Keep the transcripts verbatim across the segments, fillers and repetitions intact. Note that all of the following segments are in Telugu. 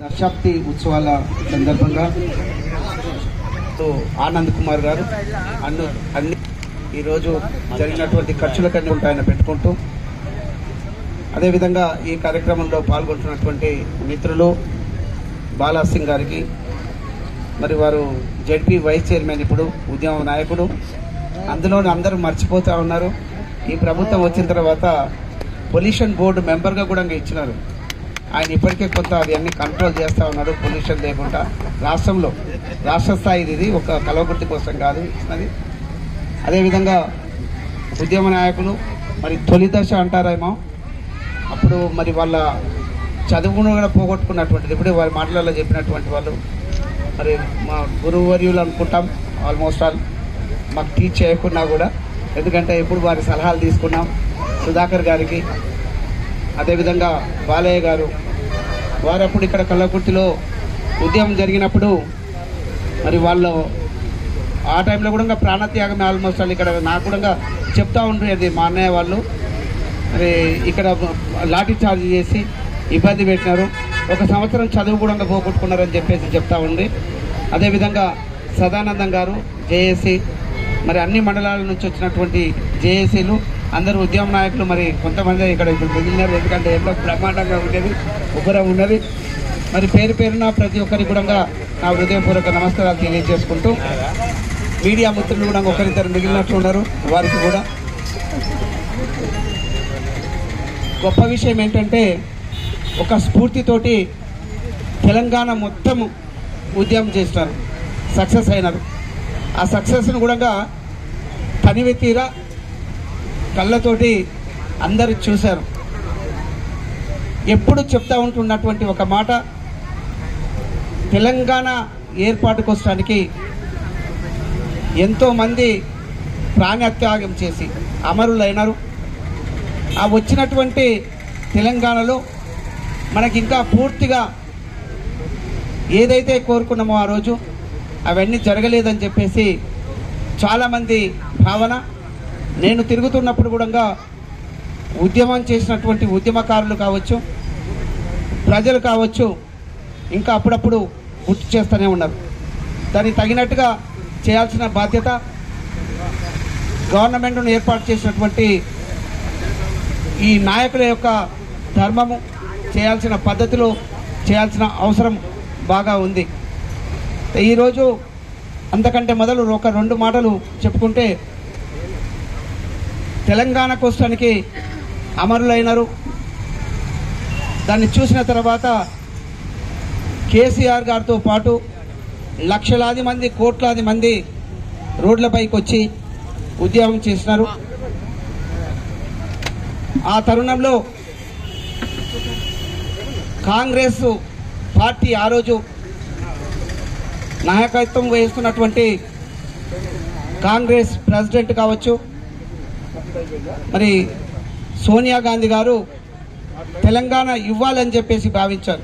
దశాబ్ది ఉత్సవాల సందర్భంగా ఆనంద్ కుమార్ గారు అన్ను అన్ని ఈరోజు జరిగినటువంటి ఖర్చులకన్నీ ఉంటాయని పెట్టుకుంటూ అదేవిధంగా ఈ కార్యక్రమంలో పాల్గొంటున్నటువంటి మిత్రులు బాలా సింగ్ గారికి, మరి వారు జెడ్పీ వైస్ చైర్మన్, ఇప్పుడు ఉద్యమ నాయకుడు, అందులోనే అందరూ మర్చిపోతూ ఉన్నారు. ఈ ప్రభుత్వం వచ్చిన తర్వాత పొల్యూషన్ బోర్డు మెంబర్గా కూడా ఇచ్చినారు. ఆయన ఇప్పటికే కొంత అది అన్ని కంట్రోల్ చేస్తూ ఉన్నారు, పొల్యూషన్ లేకుండా. రాష్ట్రంలో రాష్ట్ర స్థాయిది ఇది, ఒక కలవగుర్తి కోసం కాదు ఇచ్చినది. అదేవిధంగా ఉద్యమ నాయకులు, మరి తొలి దశ అంటారేమో, అప్పుడు మరి వాళ్ళ చదువును కూడా పోగొట్టుకున్నటువంటిది, ఇప్పుడే వారి మాటలలో చెప్పినటువంటి వాళ్ళు మరి మా గురువర్యులు అనుకుంటాం. ఆల్మోస్ట్ ఆల్ మాకు టీచ్ చేయకున్నా కూడా, ఎందుకంటే ఎప్పుడు వారి సలహాలు తీసుకున్నాం. సుధాకర్ గారికి, అదేవిధంగా బాలయ్య గారు, వారు అప్పుడు ఇక్కడ కల్లకుర్తిలో ఉద్యమం జరిగినప్పుడు మరి వాళ్ళు ఆ టైంలో కూడా ప్రాణత్యాగం ఆల్మోస్ట్ వాళ్ళు ఇక్కడ నాకు కూడా చెప్తా ఉండేది. మా అన్నయ్య వాళ్ళు మరి ఇక్కడ లాఠీ చార్జ్ చేసి ఇబ్బంది పెట్టినారు, ఒక సంవత్సరం చదువు కూడా పోగొట్టుకున్నారని చెప్పేసి చెప్తా ఉంది. అదేవిధంగా సదానందం గారు జేఏసీ, మరి అన్ని మండలాల నుంచి వచ్చినటువంటి జేఏసీలు అందరూ ఉద్యమ నాయకులు, మరి కొంతమంది ఇక్కడ ఇప్పుడు మిగిలినారు, ఎందుకంటే ఎంతో బ్రహ్మాండంగా ఉండేది, ఉబ్బరం ఉన్నది. మరి పేరు పేరున ప్రతి ఒక్కరికి కూడా నా హృదయపూర్వక నమస్కారాలు తెలియజేసుకుంటూ, మీడియా మిత్రులు కూడా ఒకరిద్దరు మిగిలినట్లు ఉన్నారు, వారికి కూడా గొప్ప విషయం ఏంటంటే ఒక స్ఫూర్తితోటి తెలంగాణ మొత్తం ఉద్యమం చేస్తున్నారు, సక్సెస్ అయినారు. ఆ సక్సెస్ను కూడా తనివి తీరా కళ్ళతోటి అందరూ చూశారు. ఎప్పుడు చెప్తా ఉంటున్నటువంటి ఒక మాట, తెలంగాణ ఏర్పాటు కోసడానికి ఎంతోమంది ప్రాణత్యాగం చేసి అమరులైనారు. ఆ వచ్చినటువంటి తెలంగాణలో మనకి ఇంకా పూర్తిగా ఏదైతే కోరుకున్నామో ఆ రోజు అవన్నీ జరగలేదని చెప్పేసి చాలామంది భావన. నేను తిరుగుతున్నప్పుడు కూడా ఉద్యమం చేసినటువంటి ఉద్యమకారులు కావచ్చు, ప్రజలు కావచ్చు, ఇంకా అప్పుడప్పుడు గుర్తు చేస్తూనే ఉన్నారు. దానికి తగినట్టుగా చేయాల్సిన బాధ్యత గవర్నమెంట్ను ఏర్పాటు చేసినటువంటి ఈ నాయకుల యొక్క ధర్మము, చేయాల్సిన పద్ధతిలో చేయాల్సిన అవసరం బాగా ఉంది. ఈరోజు అంతకంటే మొదలు ఒక రెండు మాటలు చెప్పుకుంటే, తెలంగాణ కోసానికి అమరులైనారు. దాన్ని చూసిన తర్వాత కేసీఆర్ గారితో పాటు లక్షలాది మంది, కోట్లాది మంది రోడ్లపైకి వచ్చి ఉద్యమం చేసినారు. ఆ తరుణంలో కాంగ్రెస్ పార్టీ ఆ రోజు నాయకత్వం వహిస్తున్నటువంటి కాంగ్రెస్ ప్రెసిడెంట్ కావచ్చు, మరి సోనియా గాంధీ గారు తెలంగాణ ఇవ్వాలని చెప్పేసి భావించారు.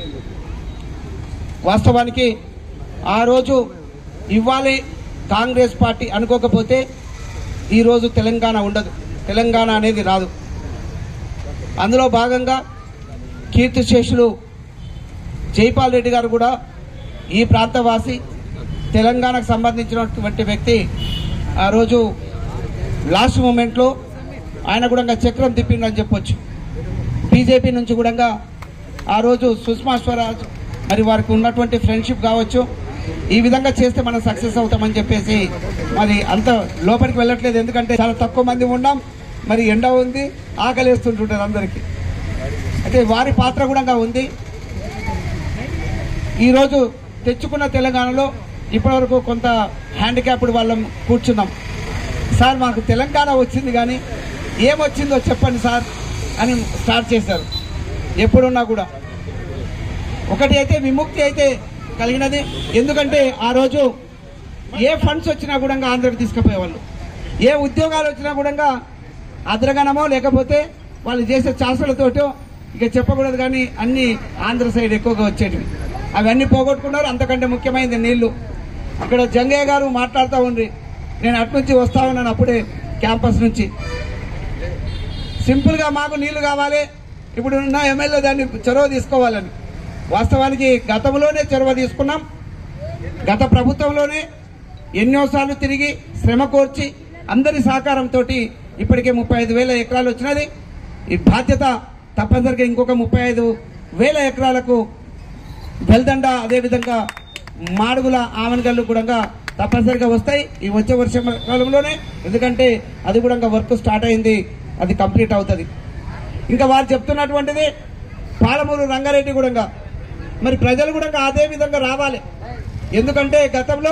వాస్తవానికి ఆ రోజు ఇవ్వాలి కాంగ్రెస్ పార్టీ అనుకోకపోతే ఈరోజు తెలంగాణ ఉండదు, తెలంగాణ అనేది రాదు. అందులో భాగంగా కీర్తిశేషులు జైపాల్ రెడ్డి గారు కూడా ఈ ప్రాంతవాసి, తెలంగాణకు సంబంధించినటువంటి వ్యక్తి. ఆ రోజు లాస్ట్ మూమెంట్లో ఆయన కూడా చక్రం తిప్పిండని చెప్పొచ్చు. బీజేపీ నుంచి కూడా ఆ రోజు సుష్మా స్వరాజ్, మరి వారికి ఉన్నటువంటి ఫ్రెండ్షిప్ కావచ్చు, ఈ విధంగా చేస్తే మనం సక్సెస్ అవుతామని చెప్పేసి మరి అంత లోపలికి వెళ్ళట్లేదు, ఎందుకంటే చాలా తక్కువ మంది ఉన్నాం, మరి ఎండ ఉంది, ఆకలిస్తుంటుంటారు అందరికీ. అయితే వారి పాత్ర కూడా ఉంది. ఈరోజు తెచ్చుకున్న తెలంగాణలో ఇప్పటివరకు కొంత హ్యాండిక్యాప్డ్ వాళ్ళం కూర్చున్నాం. సార్ మాకు తెలంగాణ వచ్చింది కానీ ఏమొచ్చిందో చెప్పండి సార్ అని స్టార్ట్ చేశారు. ఎప్పుడున్నా కూడా ఒకటి అయితే విముక్తి అయితే కలిగినది, ఎందుకంటే ఆ రోజు ఏ ఫండ్స్ వచ్చినా కూడా ఆంధ్రకి తీసుకుపోయేవాళ్ళు, ఏ ఉద్యోగాలు వచ్చినా కూడా అద్రగణమో లేకపోతే వాళ్ళు చేసే చాసలతోటో, ఇక చెప్పకూడదు కానీ అన్ని ఆంధ్ర సైడ్ ఎక్కువగా వచ్చేటివి, అవన్నీ పోగొట్టుకున్నారు. అంతకంటే ముఖ్యమైనది నీళ్లు. ఇక్కడ జంగయ్య గారు మాట్లాడుతూ ఉండి, నేను అటు నుంచి వస్తా ఉన్నాను అప్పుడే క్యాంపస్ నుంచి, సింపుల్గా మాకు నీళ్లు కావాలి, ఇప్పుడు ఉన్న ఎమ్మెల్యే దాన్ని చొరవ తీసుకోవాలని. వాస్తవానికి గతంలోనే చొరవ తీసుకున్నాం. గత ప్రభుత్వంలోనే ఎన్నోసార్లు తిరిగి శ్రమ కోర్చి అందరి సహకారంతో ఇప్పటికే ముప్పై ఐదు వేల ఎకరాలు వచ్చినది. ఈ బాధ్యత తప్పనిసరిగా ఇంకొక ముప్పై ఐదు వేల ఎకరాలకు బెల్దండ అదేవిధంగా మాడుగుల ఆమన్గల్లు కూడా తప్పనిసరిగా వస్తాయి ఈ వచ్చే వర్షకాలంలోనే. ఎందుకంటే అది కూడా వర్క్ స్టార్ట్ అయింది, అది కంప్లీట్ అవుతుంది. ఇంకా వారు చెప్తున్నటువంటిది పాలమూరు రంగారెడ్డి కూడా మరి ప్రజలు కూడా అదే విధంగా రావాలి. ఎందుకంటే గతంలో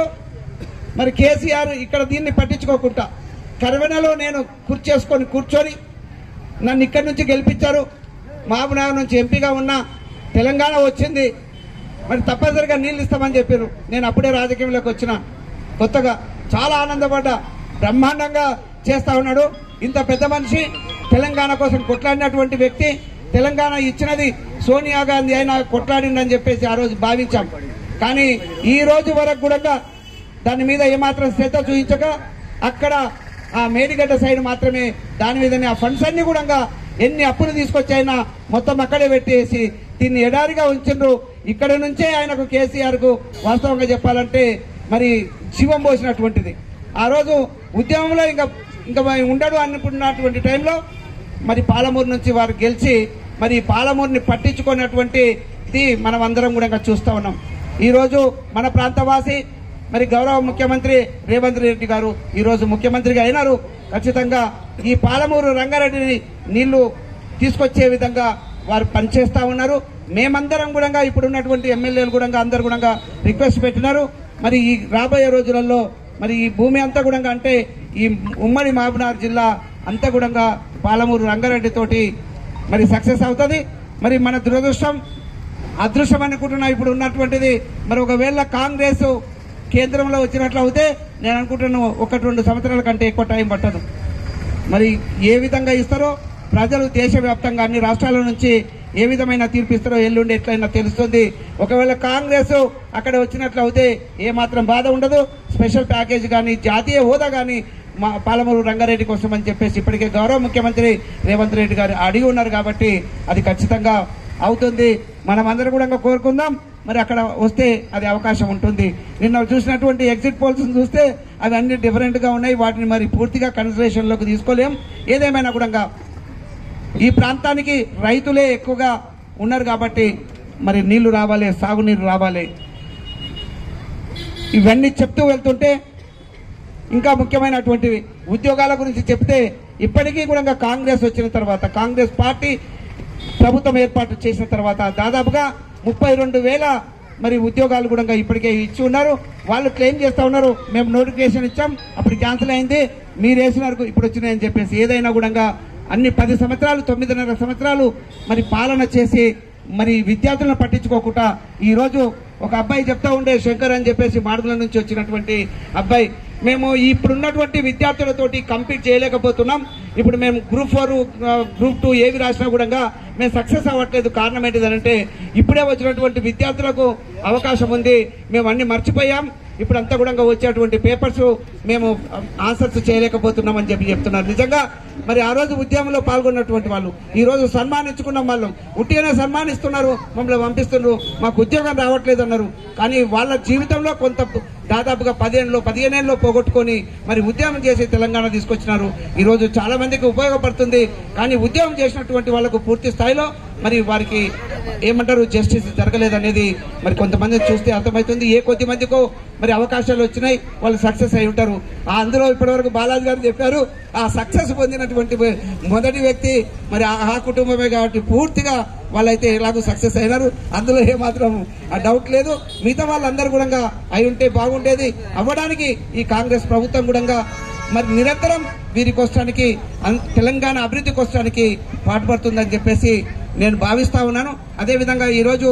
మరి కేసీఆర్ ఇక్కడ దీన్ని పట్టించుకోకుండా కరవెనలో నేను కూర్చేసుకొని కూర్చొని నన్ను ఇక్కడి నుంచి గెలిపించారు. మహబూబ్నగర్ నుంచి ఎంపీగా ఉన్నా తెలంగాణ వచ్చింది, మరి తప్పనిసరిగా నీళ్ళు ఇస్తామని చెప్పారు. నేను అప్పుడే రాజకీయంలోకి వచ్చిన కొత్తగా చాలా ఆనందపడ్డా. బ్రహ్మాండంగా చేస్తా ఉన్నాడు. ఇంత పెద్ద మనిషి, తెలంగాణ కోసం కొట్లాడినటువంటి వ్యక్తి, తెలంగాణ ఇచ్చినది సోనియా గాంధీ అయినా కొట్లాడిందని చెప్పేసి ఆ రోజు భావించాం. కానీ ఈ రోజు వరకు కూడా దాని మీద ఏమాత్రం శ్రద్ధ చూపించక అక్కడ ఆ మేడిగడ్డ సైడ్ మాత్రమే దాని మీదనే ఆ ఫండ్స్ అన్ని కూడా ఎన్ని అప్పులు తీసుకొచ్చైనా మొత్తం అక్కడే పెట్టేసి దీన్ని ఎడారిగా ఉంచిండ్రు. ఇక్కడ నుంచే ఆయనకు కేసీఆర్ కు వాస్తవంగా చెప్పాలంటే మరి శివం పోసినటువంటిది. ఆ రోజు ఉద్యమంలో ఇంకా ఇంకా ఉండడు అనుకున్నటువంటి టైంలో మరి పాలమూరు నుంచి వారు గెలిచి మరి పాలమూరుని పట్టించుకున్నటువంటిది మనం అందరం కూడా చూస్తూ ఉన్నాం. ఈరోజు మన ప్రాంతవాసి మరి గౌరవ ముఖ్యమంత్రి రేవంత్ రెడ్డి గారు ఈరోజు ముఖ్యమంత్రిగా అయినారు. ఖచ్చితంగా ఈ పాలమూరు రంగారెడ్డిని నీళ్లు తీసుకొచ్చే విధంగా వారు పనిచేస్తా ఉన్నారు. మేమందరం కూడా ఇప్పుడు ఉన్నటువంటి ఎమ్మెల్యేలు కూడా అందరు కూడా రిక్వెస్ట్ పెట్టినారు. మరి ఈ రాబోయే రోజులలో మరి ఈ భూమి అంతా కూడా అంటే ఈ ఉమ్మడి మహబూబ్నగర్ జిల్లా అంతా కూడా పాలమూరు రంగారెడ్డి తోటి మరి సక్సెస్ అవుతుంది. మరి మన దురదృష్టం అదృష్టం అనుకుంటున్నా ఇప్పుడు ఉన్నటువంటిది. మరి ఒకవేళ కాంగ్రెస్ కేంద్రంలో వచ్చినట్లు అయితే నేను అనుకుంటున్నాను ఒకటి రెండు సంవత్సరాల కంటే ఎక్కువ టైం పట్టదు. మరి ఏ విధంగా ఇస్తారో ప్రజలు దేశవ్యాప్తంగా అన్ని రాష్ట్రాల నుంచి ఏ విధమైన తీర్పు ఇస్తారో ఎల్లుండి ఎట్లయినా తెలుస్తుంది. ఒకవేళ కాంగ్రెస్ అక్కడ వచ్చినట్లు అయితే ఏమాత్రం బాధ ఉండదు. స్పెషల్ ప్యాకేజ్ కానీ జాతీయ హోదా కానీ మా పాలమూరు రంగారెడ్డి కోసం అని చెప్పేసి ఇప్పటికే గౌరవ ముఖ్యమంత్రి రేవంత్ రెడ్డి గారు అడిగి ఉన్నారు. కాబట్టి అది ఖచ్చితంగా అవుతుంది. మనం అందరం కూడా కోరుకుందాం. మరి అక్కడ వస్తే అది అవకాశం ఉంటుంది. నిన్న చూసినటువంటి ఎగ్జిట్ పోల్స్ చూస్తే అవి అన్ని డిఫరెంట్గా ఉన్నాయి. వాటిని మరి పూర్తిగా కన్సిడరేషన్లోకి తీసుకోలేం. ఏదేమైనా కూడా ఈ ప్రాంతానికి రైతులే ఎక్కువగా ఉన్నారు కాబట్టి మరి నీళ్లు రావాలి, సాగునీరు రావాలి. ఇవన్నీ చెప్తూ వెళ్తుంటే ఇంకా ముఖ్యమైనటువంటివి ఉద్యోగాల గురించి చెప్తే ఇప్పటికీ కూడా కాంగ్రెస్ వచ్చిన తర్వాత కాంగ్రెస్ పార్టీ ప్రభుత్వం ఏర్పాటు చేసిన తర్వాత దాదాపుగా ముప్పై రెండు వేల మరి ఉద్యోగాలు కూడా ఇప్పటికే ఇచ్చి ఉన్నారు. వాళ్ళు క్లెయిమ్ చేస్తా ఉన్నారు మేము నోటిఫికేషన్ ఇచ్చాం అప్పుడు క్యాన్సిల్ అయింది, మీరు వేసినారు ఇప్పుడు వచ్చినాయని చెప్పేసి. ఏదైనా కూడా అన్ని పది సంవత్సరాలు తొమ్మిదిన్నర సంవత్సరాలు మరి పాలన చేసి మరి విద్యార్థులను పట్టించుకోకుండా ఈరోజు ఒక అబ్బాయి చెప్తా ఉండే శంకర్ అని చెప్పేసి మాడుగుల నుంచి వచ్చినటువంటి అబ్బాయి, మేము ఇప్పుడున్నటువంటి విద్యార్థులతోటి కంపీట్ చేయలేకపోతున్నాం. ఇప్పుడు మేము గ్రూప్ ఫోర్ గ్రూప్ టూ ఏవి రాసినా కూడా మేము సక్సెస్ అవ్వట్లేదు. కారణం ఏంటిదంటే ఇప్పుడే వచ్చినటువంటి విద్యార్థులకు అవకాశం ఉంది, మేము అన్ని మర్చిపోయాం. ఇప్పుడు అంతా కూడా వచ్చేటువంటి పేపర్స్ మేము ఆన్సర్స్ చేయలేకపోతున్నాం అని చెప్పి చెప్తున్నారు. నిజంగా మరి ఆ రోజు ఉద్యమంలో పాల్గొన్నటువంటి వాళ్ళు ఈ రోజు సన్మానించుకున్న వాళ్ళు ఉట్టిగానే సన్మానిస్తున్నారు, మమ్మల్ని పంపిస్తున్నారు, మాకు ఉద్యోగం రావట్లేదు అన్నారు. కానీ వాళ్ళ జీవితంలో కొంత దాదాపుగా పదిహేనులో పదిహేనేళ్ళలో పోగొట్టుకొని మరి ఉద్యమం చేసి తెలంగాణ తీసుకొచ్చినారు. ఈ రోజు చాలా మందికి ఉపయోగపడుతుంది. కానీ ఉద్యమం చేసినటువంటి వాళ్ళకు పూర్తి స్థాయిలో మరి వారికి ఏమంటారు జస్టిస్ జరగలేదనేది మరి కొంతమంది చూస్తే అర్థమవుతుంది. ఏ కొద్ది మందికో మరి అవకాశాలు వచ్చినాయి, వాళ్ళు సక్సెస్ అయి ఉంటారు. అందులో ఇప్పటివరకు బాలాజీ గారు చెప్పారు ఆ సక్సెస్ పొందినటువంటి మొదటి వ్యక్తి మరి ఆ కుటుంబమే కాబట్టి పూర్తిగా వాళ్ళైతే ఎలాగో సక్సెస్ అయినారు. అందులో ఏమాత్రం డౌట్ లేదు. మిగతా వాళ్ళందరూ కూడా అయి ఉంటే బాగుండేది. అవ్వడానికి ఈ కాంగ్రెస్ ప్రభుత్వం కూడా మరి నిరంతరం వీరికి వస్తానికి తెలంగాణ అభివృద్ధికి వస్తానికి పాటుపడుతుందని చెప్పేసి నేను భావిస్తా ఉన్నాను. అదేవిధంగా ఈరోజు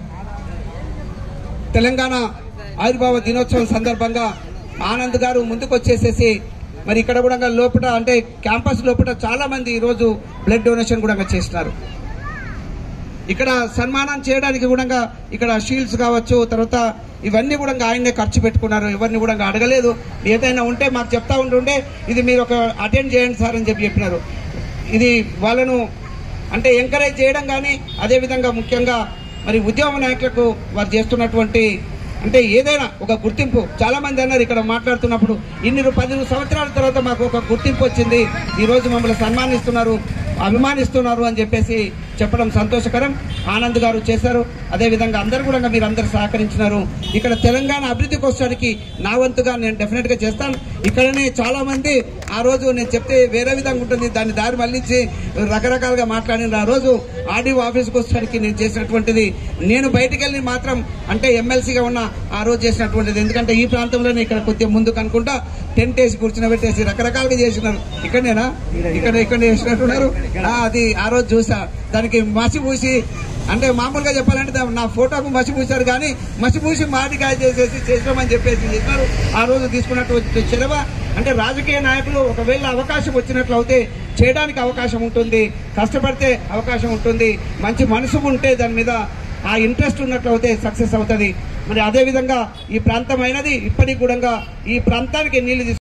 తెలంగాణ ఆవిర్భావ దినోత్సవం సందర్భంగా ఆనంద్ గారు ముందుకు వచ్చేసేసి మరి ఇక్కడ కూడా లోపల అంటే క్యాంపస్ లోపల చాలా మంది ఈరోజు బ్లడ్ డొనేషన్ కూడా చేస్తున్నారు. ఇక్కడ సన్మానం చేయడానికి కూడా ఇక్కడ షీల్డ్స్ కావచ్చు, తర్వాత ఇవన్నీ కూడా ఆయన్నే ఖర్చు పెట్టుకున్నారు. ఎవరిని కూడా అడగలేదు. ఏదైనా ఉంటే మాకు చెప్తా ఉంటుండే ఇది మీరు ఒక అటెండ్ చేయండి సార్ అని చెప్పి చెప్పినారు. ఇది వాళ్ళను అంటే ఎంకరేజ్ చేయడం కానీ అదేవిధంగా ముఖ్యంగా మరి ఉద్యమ నాయకులకు వారు చేస్తున్నటువంటి అంటే ఏదైనా ఒక గుర్తింపు, చాలా మంది అన్నారు ఇక్కడ మాట్లాడుతున్నప్పుడు, ఇన్ని పది సంవత్సరాల తర్వాత మాకు ఒక గుర్తింపు వచ్చింది, ఈ రోజు మమ్మల్ని సన్మానిస్తున్నారు, అభిమానిస్తున్నారు అని చెప్పేసి చెప్పడం సంతోషకరం. ఆనంద్ గారు చేశారు, అదేవిధంగా అందరు కూడా మీరు అందరు సహకరించినారు. ఇక్కడ తెలంగాణ అభివృద్ధికి వచ్చడానికి నా వంతుగా నేను డెఫినెట్ గా చేస్తాను. ఇక్కడనే చాలా మంది ఆ రోజు నేను చెప్తే వేరే విధంగా ఉంటుంది, దాన్ని దారి మళ్లించి రకరకాలుగా మాట్లాడిన ఆ రోజు ఆర్డీఓ ఆఫీస్కి వచ్చడానికి నేను చేసినటువంటిది, నేను బయటికి వెళ్ళి మాత్రం అంటే ఎమ్మెల్సీగా ఉన్న ఆ రోజు చేసినటువంటిది. ఎందుకంటే ఈ ప్రాంతంలోనే ఇక్కడ కొద్దిగా ముందుకు అనుకుంటా టెంట్ వేసి కూర్చునబెట్టేసి రకరకాలుగా చేసినారు. ఇక్కడనేనా ఇక్కడ ఇక్కడ చేసినట్టున్నారు. అది ఆ రోజు చూసా, దానికి మసి పూసి అంటే మామూలుగా చెప్పాలంటే నా ఫోటోకు మసి పూసారు, కానీ మసి పూసి మాటికాయ చేసేసి చేసామని చెప్పేసి చెప్పారు. ఆ రోజు తీసుకున్నటువంటి చొరవ అంటే రాజకీయ నాయకులు ఒకవేళ అవకాశం వచ్చినట్లు అయితే చేయడానికి అవకాశం ఉంటుంది, కష్టపడితే అవకాశం ఉంటుంది, మంచి మనసు ఉంటే దాని మీద ఆ ఇంట్రెస్ట్ ఉన్నట్లు అయితే సక్సెస్ అవుతుంది. మరి అదేవిధంగా ఈ ప్రాంతం అయినది ఇప్పటికి కూడా ఈ ప్రాంతానికి నీళ్లు